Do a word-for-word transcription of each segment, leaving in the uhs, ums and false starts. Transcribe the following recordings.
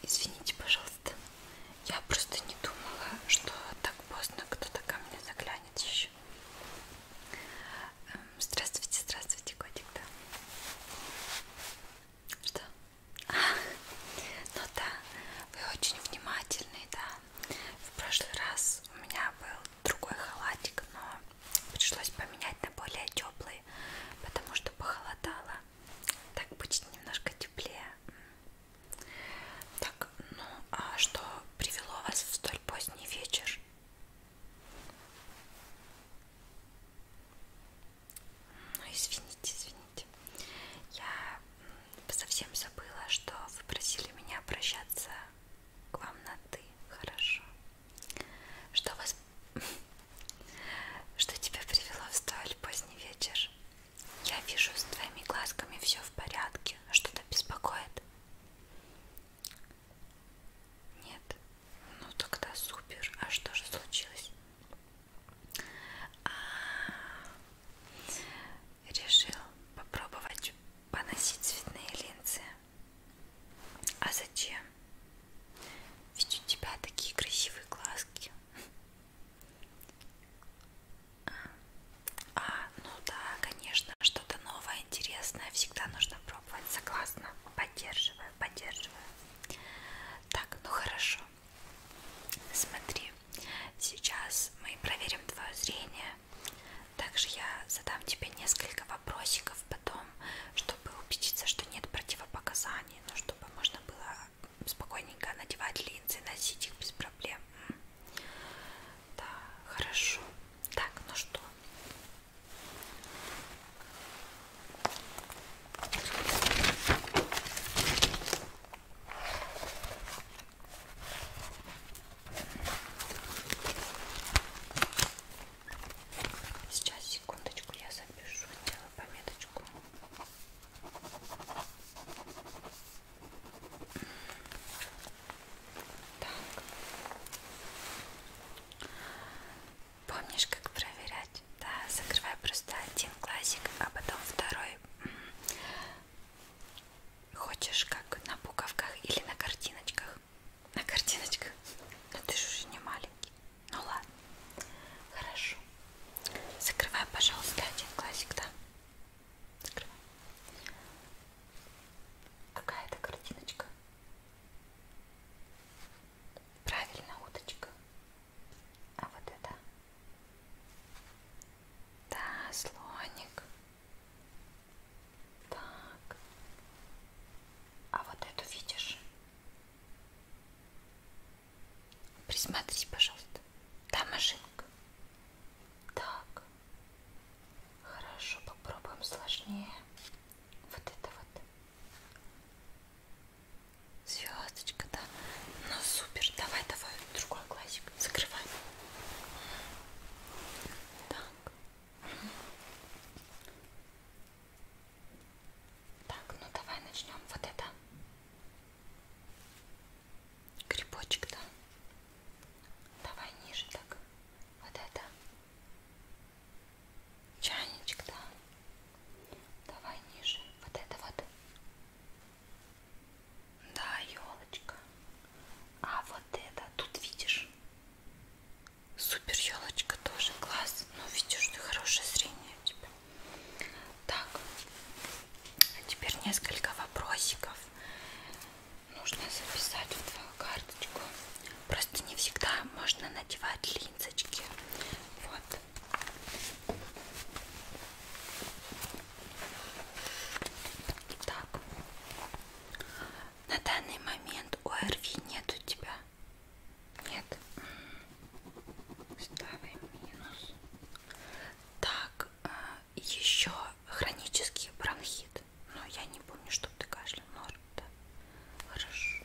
Извините, пожалуйста. Я просто не думала, что так поздно кто-то ко мне заглянет еще. Здравствуйте, здравствуйте, котик, да. Что? А, ну да, вы очень внимательный, да. В прошлый раз у меня был другой халатик, но пришлось поменять на более теплый, потому что похолодало. Так будет немножко теплее. Так, ну а что привело вас в столь поздний вечер? Ну, извините, извините. Я совсем забыла, что вы просили меня обращаться к вам на «ты». Хорошо. Что вас... Что тебя привело в столь поздний вечер? Я вижу, с твоими глазками все в порядке. Что-то беспокоит? Нет? Ну тогда супер. А что же случилось? А, решил попробовать поносить цветные линзы. А зачем? Ведь у тебя такие красивые глазки. А, ну да, конечно, что-то новое, интересное всегда нужно пробовать. Согласна? Поддерживаю, поддерживаю. Так, ну хорошо. Смотри, сейчас мы проверим твое зрение. Также я задам тебе несколько вопросиков потом, чтобы убедиться, что нет противопоказаний, но чтобы можно было спокойненько надевать линзы, носить их без проблем. Да, хорошо. Так, ну что? Сейчас, секундочку, я запишу, сделаю пометочку. Так. Помнишь, как проверять? Да, закрывай просто один глазик, а потом второй. Хочешь как на буковках или на картиночках? На картиночках? Но ты же уже не маленький. Ну ладно. Хорошо. Закрывай, пожалуйста, один глазик, да? Закрывай. Какая это картиночка? Правильно, уточка. А вот это? Да, слоник. Так. А вот эту видишь? Присмотрись, пожалуйста. Да, машинка. Так. Хорошо, попробуем сложнее. Вот это вот. Звездочка, да. Ну супер. Давай, давай, другой глазик. Закрывай. Так. Так, ну давай начнем. Вот это. Грибочек, да. Давай ниже так. Вот это. Чайничек, да. Давай ниже. Вот это вот. Да, елочка. А вот это, тут видишь? Супер елочка тоже. Класс. Ну, видишь, ты хорошее зрение у тебя. Так. А теперь несколько вопросиков. Нужно записать в твою карточку. Просто не всегда можно надевать линзочки. Вот. Так. На данный момент о эр ви нет у тебя? Нет. Ставим минус. Так, еще хронический бронхит. Но я не помню, что ты кашлял. Норм, да? Хорошо.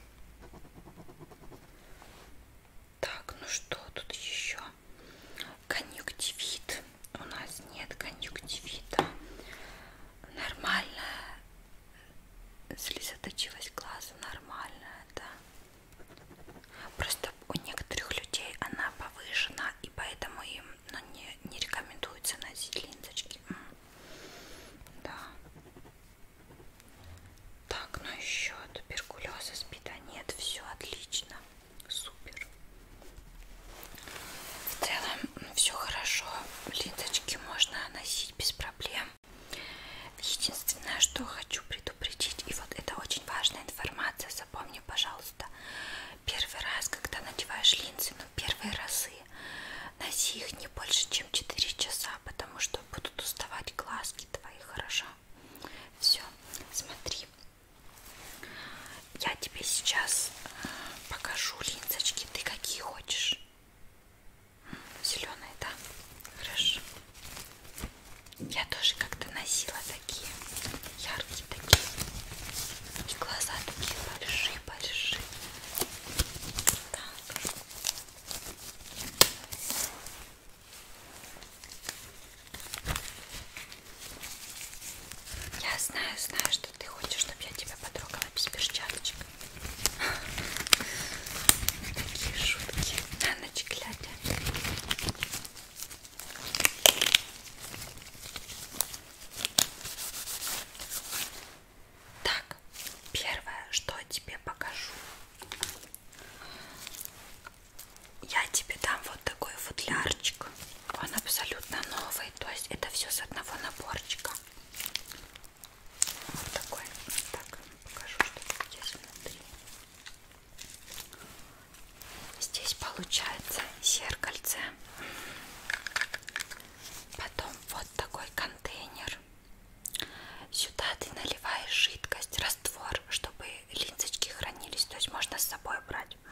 Так, ну что тут еще? Конъюнктивит. У нас нет конъюнктивита. Нормальная слезоточивость глаза, нормальная, да. Просто у некоторых людей она повышена, и поэтому им ну, не, не рекомендуется носить линзочки. Да. Так, ну еще туберкулеза, спида нет, все знаю, знаю, что ты хочешь, чтобы я тебя потрогала без перчаточек. Такие шутки на ночь глядя. Так, первое, что я тебе покажу. Я тебе дам вот такой футлярчик. Он абсолютно новый, то есть это все с одного наборчика. Вот такой. Так, покажу, что тут есть внутри. Здесь получается зеркальце. Потом вот такой контейнер. Сюда ты наливаешь жидкость, раствор, чтобы линзочки хранились. То есть можно с собой брать.